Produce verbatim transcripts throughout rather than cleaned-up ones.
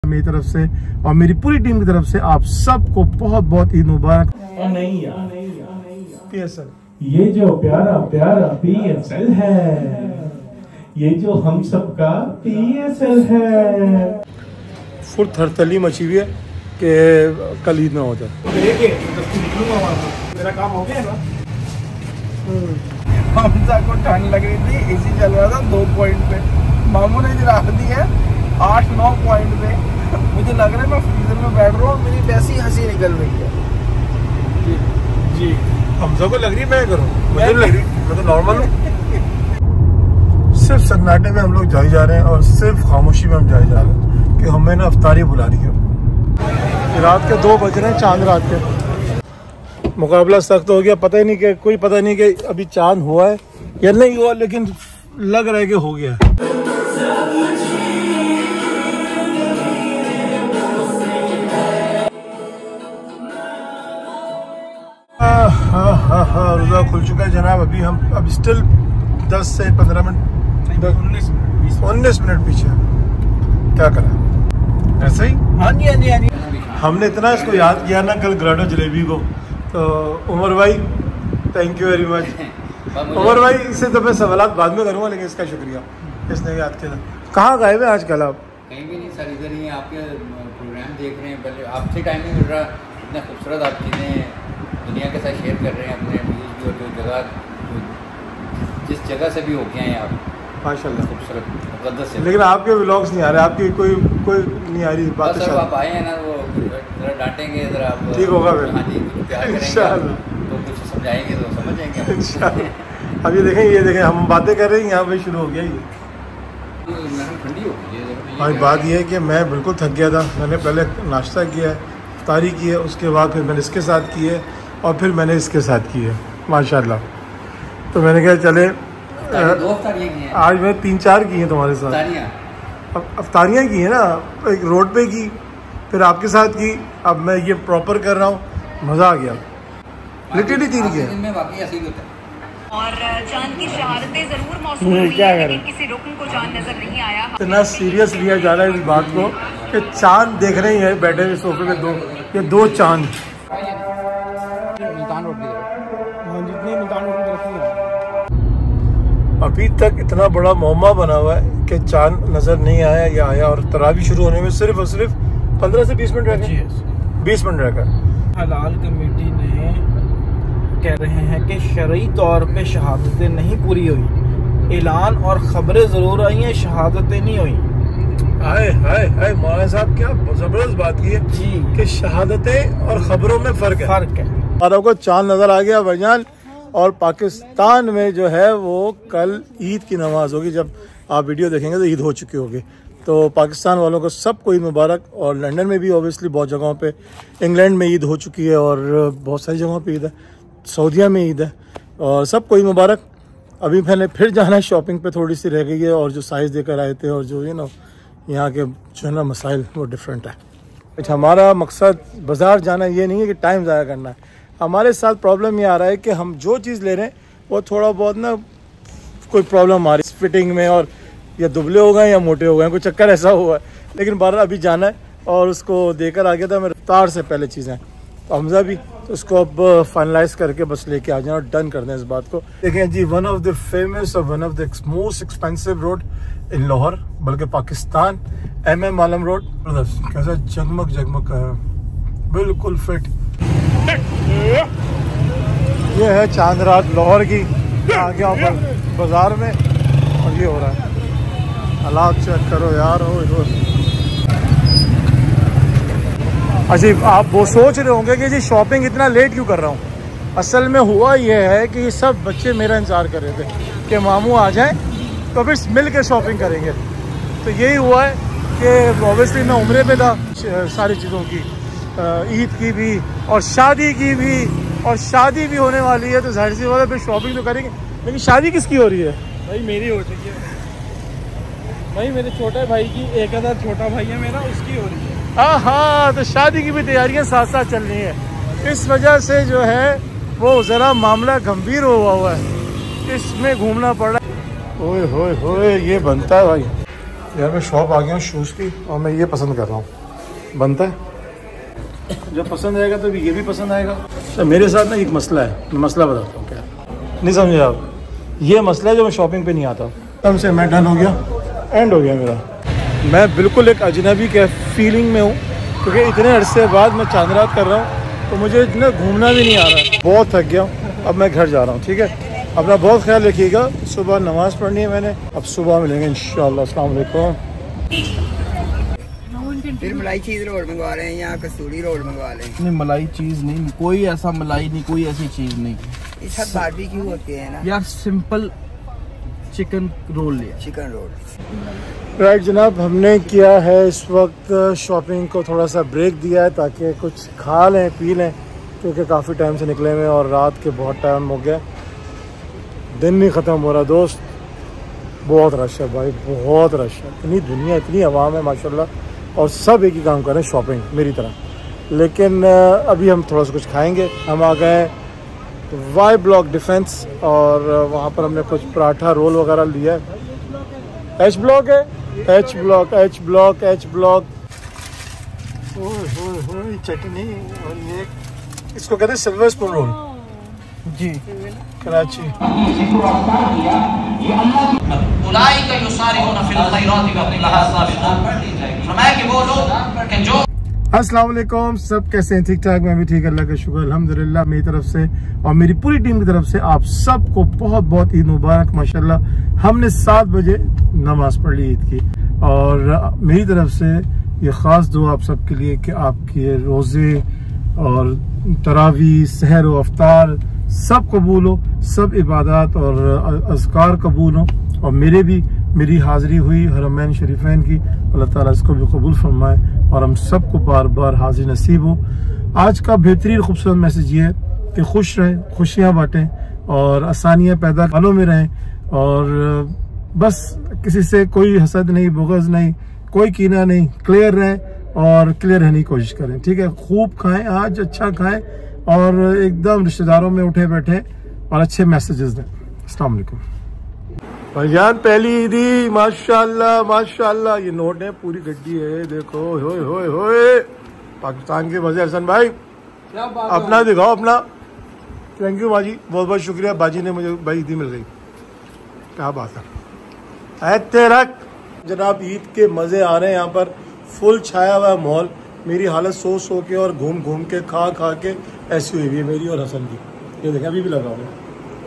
मेरी तरफ से और मेरी पूरी टीम की तरफ से आप सबको बहुत बहुत ईद मुबारक। नहीं यार, पी एस एल ये जो प्यारा प्यारा पी एस एल है, ये जो हम सबका पी एस एल है, फुल थरथली मची हुई है कि कल ईद में हो जाए। मेरा काम हो गया ना। हमजा को ठंड लग रही थी, एसी चल रहा था दो पॉइंट पे, मामू ने गिरा दी है आठ नौ पॉइंट पे। मुझे लग रहा है मैं फ्रीजर में बैठ रहा हूँ, मेरी वैसी हंसी निकल रही है। जी जी हमजा को लग रही है मैं करूँ, मुझे लग रही मैं तो नॉर्मल हूँ। सिर्फ सन्नाटे में हम लोग जाए जा रहे हैं और सिर्फ खामोशी में हम जाए जा रहे हैं कि हमें ना अफ्तारी बुला रही है। रात के दो बज रहे हैं, चांद रात के। मुकाबला सख्त हो गया, पता ही नहीं कि कोई पता नहीं कि अभी चांद हुआ है या नहीं हुआ, लेकिन लग रहा है कि हो गया है। हाँ हाँ हाँ रोज़ा खुल चुका है जनाब। अभी हम अब स्टिल दस से पंद्रह मिनट उन्नीस मिनट पीछे। क्या करें, ऐसे ही। हाँ जी हाँ जी हाँ जी। हमने इतना इसको याद किया ना कल ग्राडो जलेबी को, तो उमर भाई thank you very much. Umar भाई इससे तो मैं सवालात बाद में करूँगा, लेकिन इसका शुक्रिया, इसने याद किया। कहाँ गए थे आजकल आप? कहीं भी नहीं सर, इधर ही आपके प्रोग्राम देख रहे हैं। पहले आपसे टाइम नहीं मिल रहा, इतना खूबसूरत आप चीज़ें दुनिया के साथ शेयर कर रहे हैं अपने व्यूज़ भी, और जो जगह जिस जगह से भी होके आए आप माशाल्लाह खूबसूरत मुक़द्दस से। लेकिन आपके व्लॉग्स नहीं आ रहे, आपकी कोई कोई नहीं आ रही बात। सर आप आए हैं ना, वो ज़रा डांटेंगे, ज़रा आप ठीक होगा फिर। हाँ जी, प्यार करेंगे तो कुछ समझाएंगे तो समझ जाएंगे इंशाल्लाह। अब ये देखें ये देखें हम बातें कर रहे हैं, यहाँ पे शुरू हो गया ये। ठंडी हो गई है। भाई बात ये है कि मैं बिल्कुल थक गया था। मैंने पहले नाश्ता किया है, इफ्तारी की है, उसके बाद फिर मैंने इसके साथ की है और फिर मैंने इसके साथ की है माशाल्लाह। तो मैंने कहा चले आज मैं तीन चार की हैं तुम्हारे साथ। अब अफ्तारियाँ की है ना, एक रोड पे की, फिर आपके साथ की, अब मैं ये प्रॉपर कर रहा हूँ। मज़ा आ गया। लिटरली तीन की है। और चांद की शहादतें जरूर मौसूल हुई है, लेकिन किसी रुकन को चांद नजर नहीं आया। इतना सीरियस लिया जा रहा है इस बात को कि चांद देख रहे हैं बैठे हुए सोफे पे, दो ये दो चांद। अभी तक इतना बड़ा मोहम्मा बना हुआ है कि चांद नजर नहीं आया या आया, और तरावी शुरू होने में सिर्फ और सिर्फ पंद्रह से बीस मिनट रह गए। बीस मिनट रह गए। हलाल कमेटी ने कह रहे हैं कि शरई तौर पे शहादतें नहीं पूरी हुई, ऐलान और खबरें जरूर आई हैं, शहादतें नहीं हुई। हाय हाय हाय मौलाना साहब क्या जबरदस्त बात की है जी कि शहादतें और खबरों में फर्क है। फर्क है। और को चांद नजर आ गया भाईजान। और पाकिस्तान में जो है वो कल ईद की नमाज होगी, जब आप वीडियो देखेंगे तो ईद हो चुकी होगी। तो पाकिस्तान वालों को सबको ईद मुबारक। और लंदन में भी ओबियसली बहुत जगहों पे, इंग्लैंड में ईद हो चुकी है और बहुत सारी जगहों पे ईद है, सऊदीया में ईद है, और सबको ईद मुबारक। अभी मैंने फिर जाना है शॉपिंग पे, थोड़ी सी रह गई है, और जो साइज़ देकर आए थे और जो यू नो यहाँ के जो है ना मसाइल वो डिफरेंट है। अच्छा, हमारा मकसद बाज़ार जाना ये नहीं है कि टाइम ज़ाया करना है। हमारे साथ प्रॉब्लम ये आ रहा है कि हम जो चीज़ ले रहे हैं वो थोड़ा बहुत ना कोई प्रॉब्लम आ रही है फिटिंग में, और या दुबले हो गए या मोटे हो गए, कोई चक्कर ऐसा हुआ है। लेकिन बाहर अभी जाना है और उसको देकर आ गया था मैं रफ्तार से पहले चीज़ें, तो हमजा भी, तो उसको अब फाइनलाइज करके बस लेके आ जाए और डन कर दें इस बात को। देखें जी, वन ऑफ द फेमस और one of the most expensive road in Lahore, बल्कि Pakistan, M M Alam road. कैसा जगमग जगमग का है, बिल्कुल फिट। ये है चांद रात लाहौर की, आगे ऊपर बाजार में, और ये हो रहा है। हालात चेक करो यार। हो, हो। अच्छा, आप वो सोच रहे होंगे कि जी शॉपिंग इतना लेट क्यों कर रहा हूँ। असल में हुआ ये है कि ये सब बच्चे मेरा इंतज़ार कर रहे थे कि मामू आ जाएं तो फिर मिल के शॉपिंग करेंगे। तो यही हुआ है कि ऑब्वियसली मैं उम्रे पे था, सारी चीज़ों की, ईद की भी और शादी की भी, और शादी भी होने वाली है, तो जाहिर सी बात है फिर शॉपिंग तो करेंगे। लेकिन शादी किसकी हो रही है? भाई मेरी हो चुकी है भाई, मेरे छोटे भाई की, एक हज़ार छोटा भाई है मेरा, उसकी हो रही है। हाँ हाँ, तो शादी की भी तैयारियां साथ साथ चल रही हैं। इस वजह से जो है वो ज़रा मामला गंभीर हुआ हुआ है, इसमें घूमना पड़ रहा है। ओए होए होए, ये बनता है भाई। यार मैं शॉप आ गया हूँ शूज़ की और मैं ये पसंद कर रहा हूँ, बनता है जब पसंद आएगा तो ये भी पसंद आएगा। तो मेरे साथ ना एक मसला है, मैं मसला बताता हूँ क्या, नहीं समझे आप, ये मसला है जो मैं शॉपिंग पे नहीं आता। तब से मैं डन हो गया, एंड हो गया मेरा। मैं बिल्कुल एक अजनबी के फीलिंग में हूँ क्योंकि इतने अरसे बाद मैं चांद रात कर रहा हूँ तो मुझे इतना घूमना भी नहीं आ रहा, बहुत थक गया हूँ। अब मैं घर जा रहा हूँ, ठीक है, अपना बहुत ख्याल रखिएगा। सुबह नमाज़ पढ़नी है मैंने, अब सुबह मिलेंगे इंशाअल्लाह। अस्सलाम वालेकुम। फिर मलाई चीज़ रोल मंगवा रहे हैं या कसूरी रोल मंगवा रहे हैं? नहीं मलाई चीज़ नहीं, कोई ऐसा मलाई नहीं, कोई ऐसी चीज़ नहीं। इस सब बारबेक्यू होते हैं ना यार, सिंपल चिकन रोल लिया, चिकन रोल। राइट जनाब, हमने किया है इस वक्त शॉपिंग को थोड़ा सा ब्रेक दिया है ताकि कुछ खा लें पी लें, क्योंकि काफ़ी टाइम से निकले हुए और रात के बहुत टाइम हो गया, दिन नहीं ख़त्म हो रहा दोस्त। बहुत रश है भाई, बहुत रश है, इतनी दुनिया, इतनी आवाम है माशाल्लाह, और सब एक ही काम कर रहे हैं, शॉपिंग मेरी तरह। लेकिन अभी हम थोड़ा सा कुछ खाएंगे। हम आ गए वाई ब्लॉक डिफेंस और वहाँ पर हमने कुछ पराठा रोल वगैरह लिया है। एच ब्लॉक है, H block, H block, H block. चटनी और ये इसको कहते हैं सिल्वर स्पून रोल जी, कराची। अस्सलाम वालेकुम, सब कैसे हैं? ठीक ठाक, मैं भी ठीक, अल्लाह का शुक्र अल्हम्दुलिल्लाह। मेरी तरफ से और मेरी पूरी टीम की तरफ से आप सबको बहुत बहुत ईद मुबारक। माशाल्लाह हमने सात बजे नमाज पढ़ ली ईद की, और मेरी तरफ से ये ख़ास दुआ आप सबके लिए कि आपके रोज़े और तरावी, सहर व अफ्तार सब कबूल हो, सब इबादत और अज़कार कबूल हो, और मेरे भी मेरी हाज़िरी हुई हरमैन शरीफैन की, अल्लाह ताला इसको भी कबूल फरमाए और हम सबको बार बार हाजिर नसीब हो। आज का बेहतरीन खूबसूरत मैसेज ये है कि खुश रहें, खुशियाँ बांटें और आसानियाँ पैदा हालों में रहें, और बस किसी से कोई हसद नहीं, बुग़्ज़ नहीं, कोई कीना नहीं, क्लियर रहें और क्लियर रहने की कोशिश करें, ठीक है। खूब खाएं, आज अच्छा खाएं और एकदम रिश्तेदारों में उठे बैठे और अच्छे मैसेजेस दें। अस्सलाम वालेकुम भाईजान, पहली ईदी माशाल्लाह माशाल्लाह। ये नोट है, पूरी गड्डी है, देखो होए होए होए, पाकिस्तान के मजे। हसन भाई अपना दिखाओ अपना। थैंक यू बाजी, बहुत बहुत शुक्रिया बाजी ने मुझे भाई ईदी मिल गई, क्या बात है। तेरा जनाब ईद के मजे आ रहे हैं, यहाँ पर फुल छाया हुआ माहौल। मेरी हालत सो सो के और घूम घूम के खा खा के ऐसी हुई है मेरी और हसन की। ये देखें अभी भी लगा हुआ है।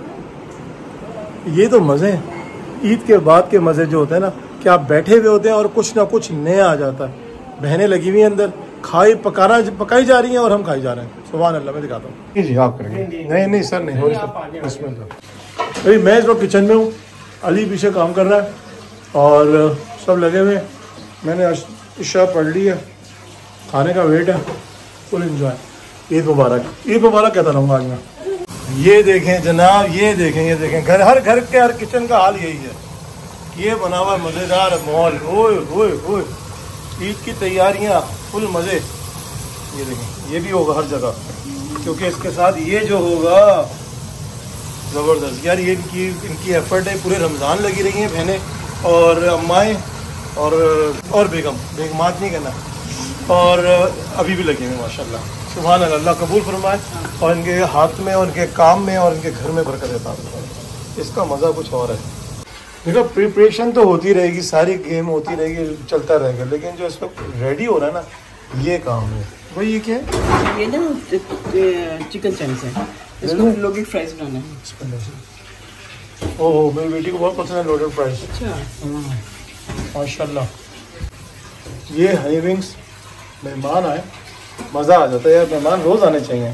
ये तो मज़े हैं ईद के बाद के मज़े जो होते हैं ना, कि आप बैठे हुए होते हैं और कुछ ना कुछ नया आ जाता है। बहनें लगी हुई हैं अंदर, खाई पकाना पकाई जा रही हैं और हम खाई जा रहे हैं। सुभान अल्लाह। मैं दिखाता हूँ जी, आप करेंगे? नहीं नहीं सर नहीं, हो भाई मैं इस वक्त किचन में हूँ, अली पीछे काम कर रहा है और सब लगे हुए। मैंने इशा पढ़ ली है, खाने का वेट है, फुल एंजॉय। ईद मुबारक, ईद मुबारक कहता रहूँगा आज मैं। ये देखें जनाब, ये देखें, ये देखें, घर हर घर के हर किचन का हाल यही है। ये बना हुआ मज़ेदार माहौल, ओए ओए ओए, ईद की तैयारियां फुल मज़े। ये देखें, ये भी होगा हर जगह, क्योंकि इसके साथ ये जो होगा ज़बरदस्त यार। ये इनकी इनकी एफर्ट है, पूरे रमज़ान लगी रही हैं बहनें और अम्माएँ और और बेगम बेगमात नहीं कहना, और अभी भी लगे हुए माशाल्लाह। सुभान अल्लाह, अल्लाह कबूल फरमाए और इनके हाथ में और इनके काम में और इनके घर में बरकत देता है। इसका मज़ा कुछ और है। देखो प्रिपरेशन तो होती रहेगी, सारी गेम होती रहेगी, चलता रहेगा, लेकिन जो इस वक्त रेडी हो रहा है ना, ये काम है भाई। ये क्या है? ये ना चिकन चंक्स है, इसको लोगे फ्राइज बनाना है। ओह मेरी बेटी को बहुत पसंद है लोडेड फ्राइज। अच्छा माशाल्लाह। ये हनी विंग्स, मेहमान आए मज़ा आ जाता है यार, मेहमान रोज़ आने चाहिए।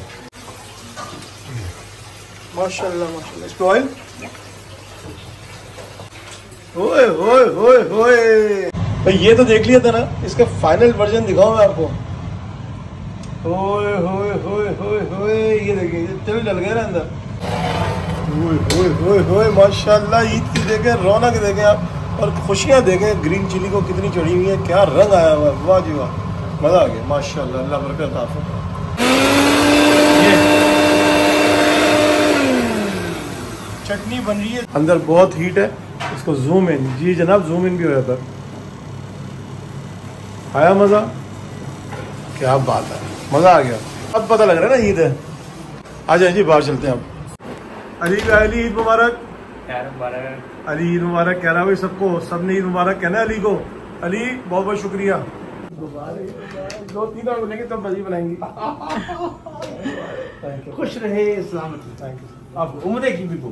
माशाल्लाह माशाल्लाह। इस पे ऑयल, ओए ओए ओए ओए भाई, ये तो देख लिया था ना, इसका फाइनल वर्जन दिखाऊं मैं आपको। ओए होए होए होए होए, ये देखिए, ये तिल डल गया ना अंदर। ओए होए होए होए माशाल्लाह। ईद की देखें, रौनक देखें आप, और खुशियाँ देखें। ग्रीन चिली को कितनी चढ़ी हुई है, क्या रंग आया हुआ है, वाह जी वाह, मज़ा आ गया माशाल्लाह। अल्लाह बरकत आपको। चटनी बन रही है, अंदर बहुत हीट है, इसको जूम इन, जी जनाब जूम इन भी हो जाता है। आया मज़ा? क्या बात है, मज़ा आ गया। अब पता लग रहा है ना ईद है। आ जाए जी, बाहर चलते हैं अब। अली अली ईद मुबारक। अली ईद मुबारक कह रहा भाई सबको, सबने ईद मुबारक कहना है अली को। अली बहुत बहुत शुक्रिया। दो तीन और मिलेंगे तब मजी बनाएंगे। खुश रहे, सलामत। Thank you. आप उम्र की भी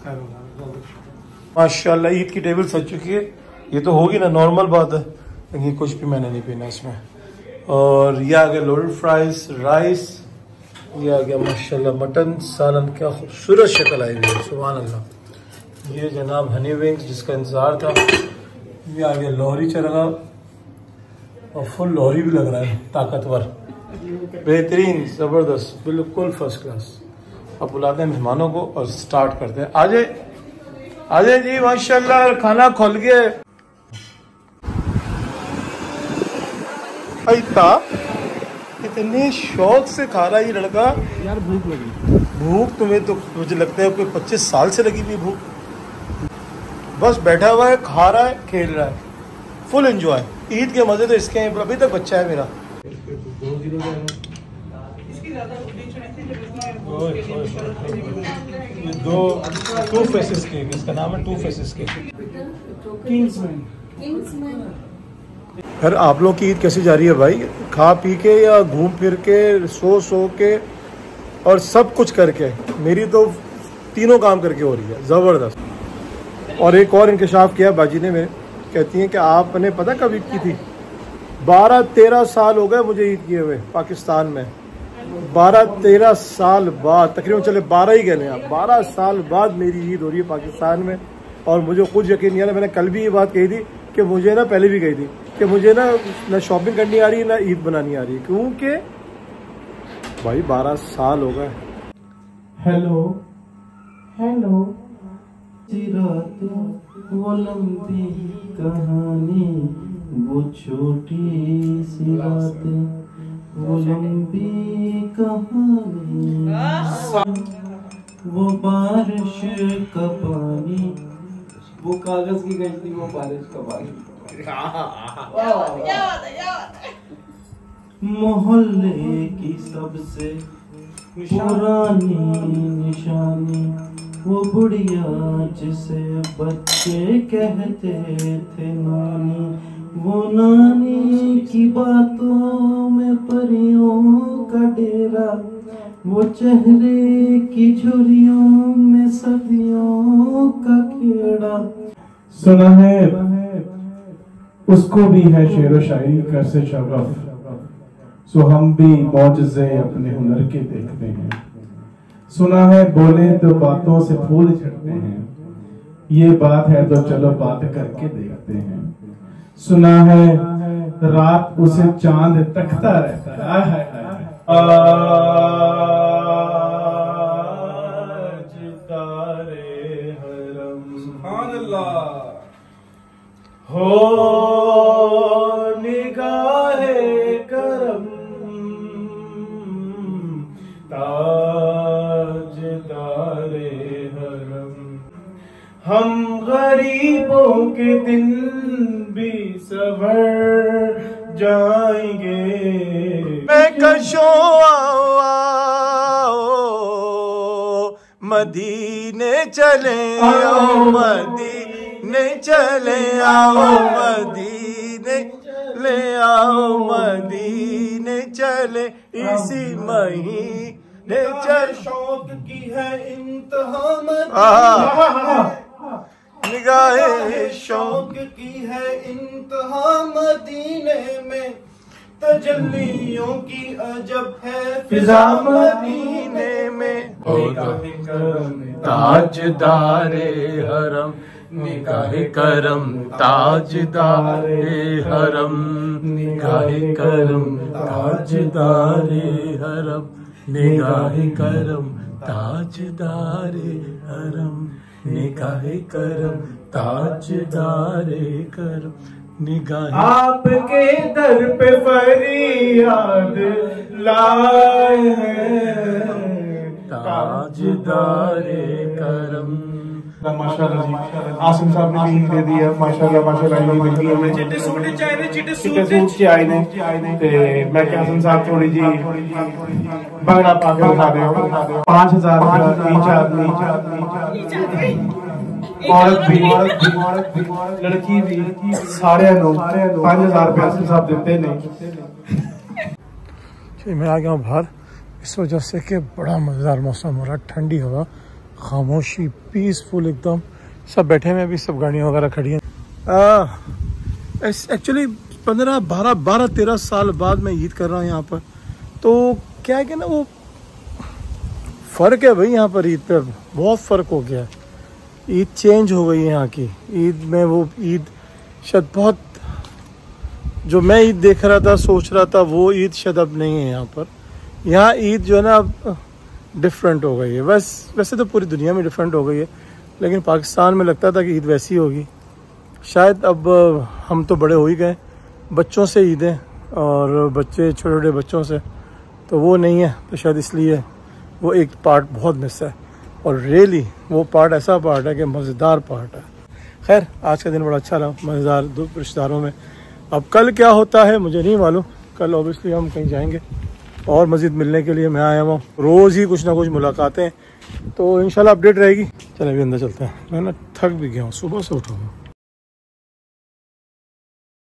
माशाल्लाह ईद की टेबल सज चुकी है। ये तो होगी ना, नॉर्मल बात है, लेकिन कुछ भी मैंने नहीं पीना इसमें। और ये आ गया लोडेड फ्राइज, राइस, ये आ गया माशाल्लाह मटन सालन। क्या खूबसूरत शक्ल आई हुई है, सुभान अल्लाह। ये जनाब हनी विंग्स जिसका इंतज़ार था। ये आ गया लोहरी चरगा, और फुल लोहरी भी लग रहा है, ताकतवर, बेहतरीन, ज़बरदस्त, बिल्कुल फर्स्ट क्लास। अब बुलाते हैं मेहमानों को और स्टार्ट करते हैं। आ जाए आ जाए जी, माशाल्लाह खाना खोल गया। था इतने शौक से खा रहा है ये लड़का। यार भूख लगी। भूख तुम्हें तो मुझे लगता है कोई पच्चीस साल से लगी हुई भूख। बस बैठा हुआ है, खा रहा है, खेल रहा है, फुल एंजॉय। ईद के मजे तो इसके हैं। अभी तक बच्चा है मेरा। दो टू फेसेस केक, इसका नाम है टू फेसेस केक। खैर आप लोग की ईद कैसी जा रही है भाई? खा पी के या घूम फिर के, सो सो के और सब कुछ करके? मेरी तो तीनों काम करके हो रही है, ज़बरदस्त। और एक और इंकशाफ किया बाजी ने मेरे, कहती हैं कि आपने पता कब ईद की थी? बारह तेरह साल हो गए मुझे ईद किए हुए पाकिस्तान में। बारह तेरह साल बाद, तकरीबन चले बारह ही कहने आप, बारह साल बाद मेरी ईद हो रही है पाकिस्तान में। और मुझे खुद यकीन नहीं आ रहा। मैंने कल भी ये बात कही थी कि मुझे ना, पहले भी कही थी कि मुझे ना ना शॉपिंग करनी आ रही है, ना ईद बनानी आ रही है, क्योंकि भाई बारह साल हो गए। हेलो हेलो, वो लंबी कहानी, वो छोटी सी रातें, वो लंबी कहानी, वो बारिश का पानी, वो कागज की गजनी, वो बारिश का पानी। मोहल्ले की सबसे पुरानी निशानी, वो बुढ़िया जिसे बच्चे कहते थे नानी, वो नानी की बातों में परियों का डेरा, वो चेहरे की झुर्रियों में सदियों का खेड़ा। सुना है उसको भी है शेर व शायरी का से शगफ, सो हम भी मौजज़े अपने हुनर के देखते हैं। सुना है बोले तो बातों से फूल झड़ते हैं, ये बात है तो चलो बात करके देखते हैं। सुना है रात उसे चांद तकता रहता है, आज तारे हरम, सुभान अल्लाह, हो निगाहे करम, ताजदारे हरम। हम गरीबों के दिन भी सवर जाएंगे, मैं कशो आओ मदीने चले आओ, मदीने चले आओ, मदीने ले आओ, मदीने चले इसी महीने चल। शौक की है इंतहा निगाहे, शौक की है इंतहा मदीने में, तजल्लियों की अजब है फिजा मदीने में। ताजदारे हरम, निगाहे करम, ताजदारे हरम, निगाहे करम, ताजदारे हरम, निगाहे करम, ताजदारे हरम, निगाहे करम, ताजदारे करम, निगाहे। आपके दर पे फरियाद लाए हैं, ताजदारे करम, माशाल्लाह जी, आसिम साहब ने भी दे दिया माशाल्लाह माशाल्लाह। ये देखिए हमें चिट्टे सूट चाहिए, चिट्टे सूट चाहिए ते मैं क्या आसिम साहब थोड़ी जी बंगला पा के दिखा दो। पाँच हजार ईच आदमी, औरत भी औरत भी लड़की भी सारे नो पाँच हजार रुपये आसिम साहब देते नहीं। मैं आ गया हूँ बाहर इस वजह से कि बड़ा मज़ेदार मौसम हो रहा है, ठंडी हवा, खामोशी, पीसफुल एकदम। सब बैठे हुए अभी, सब गाड़ियाँ वगैरह खड़ी हैं। एक्चुअली पंद्रह बारह बारह तेरह साल बाद मैं ईद कर रहा हूँ यहाँ पर। तो क्या है कि ना वो फ़र्क है भाई, यहाँ पर ईद पर बहुत फ़र्क हो गया है। ईद चेंज हो गई है यहाँ की। ईद में वो ईद शायद बहुत, जो मैं ईद देख रहा था सोच रहा था वो ईद शायद अब नहीं है यहाँ पर। यहाँ ईद जो है ना अब डिफरेंट हो गई है। वैस वैसे तो पूरी दुनिया में डिफरेंट हो गई है, लेकिन पाकिस्तान में लगता था कि ईद वैसी होगी। शायद अब हम तो बड़े हो ही गए, बच्चों से ईदें और बच्चे छोटे छोटे बच्चों से, तो वो नहीं है। तो शायद इसलिए वो एक पार्ट बहुत मिस है, और रियली वो पार्ट ऐसा पार्ट है कि मज़ेदार पार्ट है। खैर आज का दिन बड़ा अच्छा रहा, मज़ेदार दो रिश्तेदारों में। अब कल क्या होता है मुझे नहीं मालूम। कल ऑब्वियसली हम कहीं जाएंगे और मज़ीद मिलने के लिए मैं आया हूँ। रोज़ ही कुछ ना कुछ मुलाकातें, तो इंशाल्लाह अपडेट रहेगी। चले अभी अंदर चलते हैं, मैं ना थक भी गया हूँ, सुबह से उठा हूँ।